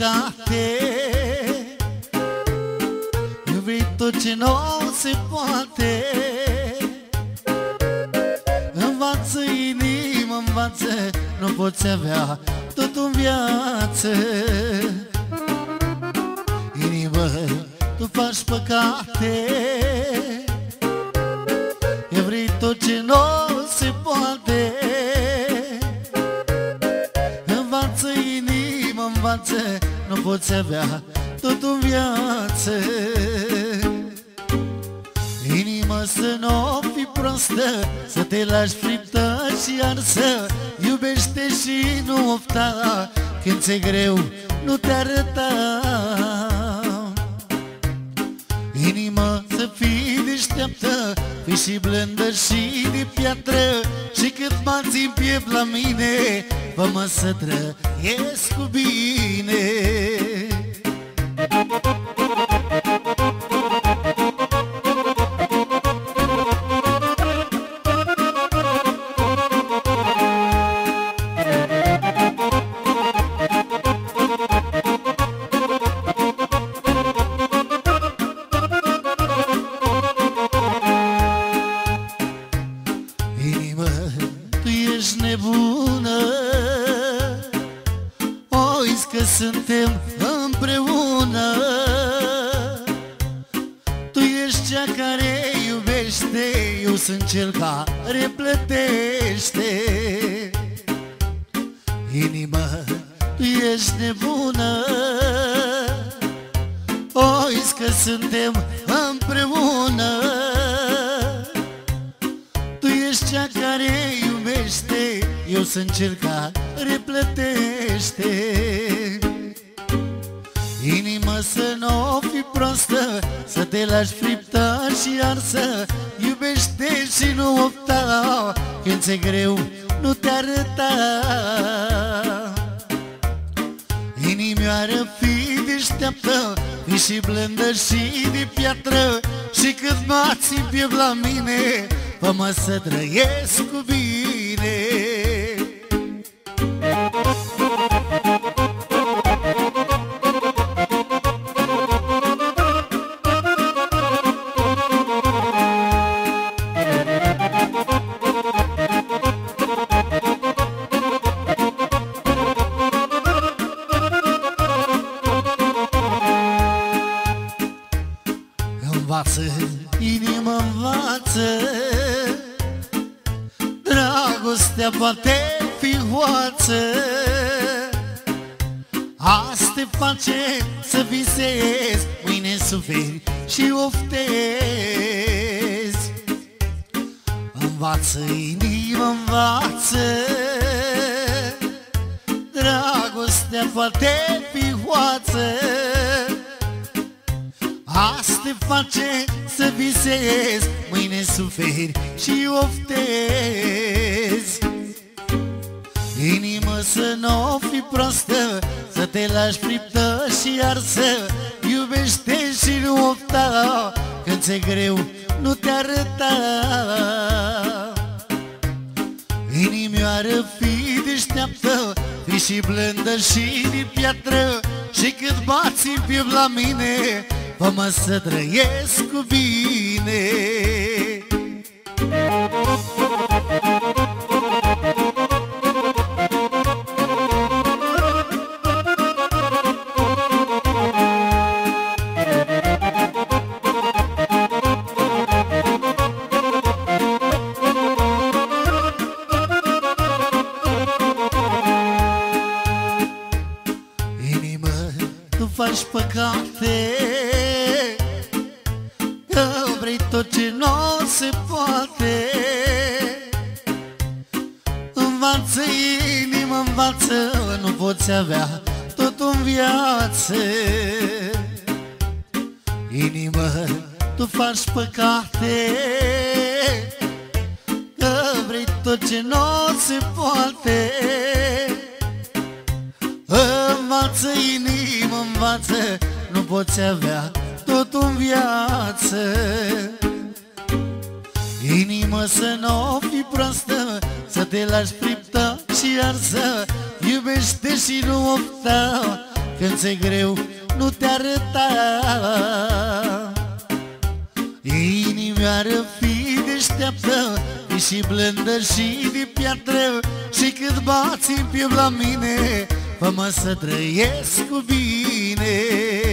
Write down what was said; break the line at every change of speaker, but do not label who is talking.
păcate, iubi tot ce nu se poate. Învață inima, învață, nu poți avea tot în viață. Inimă, tu faci păcate, vrei tot ce nu se poate. Învață inima, învață, nu poți avea tot în viață. Inimă, să nu fii prostă, să te lași friptă și arsă. Iubește și nu ofta, când ți-e greu nu te arăta. Inimă, să fii deșteaptă, fii și blândă și de piatră. Și cât m-ați în piept la mine, fă-mă să trăiesc cu bine. Suntem împreună. Tu ești cea care iubește, eu sunt cel care plătește. Inimă, tu ești nebună. Oiți că suntem împreună. Tu ești cea care iubește, eu sunt cel care plătește. Inimă, să nu fii prostă, să te lași friptă și arsă. Iubește și nu opta, când ți-e greu nu te arăta. Inimioară, fii deșteaptă, fii și blândă și de piatră. Și cât m-ați în piept la mine, fă-mă să trăiesc cu bine. Învață, inimă, învață, dragostea poate fi hoață. Azi te face să visezi, mâine suferi și oftezi. Învață, inimă, învață, dragostea poate fi hoață. Azi te face să visezi, mâine suferi și oftezi. Inimă, să nu fii prostă, să te lași friptă și arsă. Iubește și nu ofta, când ți-e greu nu te arăta. Inimioară, fii deșteaptă, fii și blândă și de piatră. Și cât bați în piept la mine, fă-mă să trăiesc cu bine. Inimă, tu faci păcate, că vrei tot ce nu se poate. Învață, inimă, învață, nu poți avea tot în viață. Inimă, tu faci păcate, că vrei tot ce nu se poate. Învață, inimă, învață, nu poți avea tot în viață. Inimă, să nu fii prostă, să te lași friptă și arsă. Iubește și nu opta, când ți-e greu nu te arăta. Inimioară, fii deșteaptă, fii și blândă și de piatră, și cât bați în piept la mine, fă-mă să trăiesc cu bine.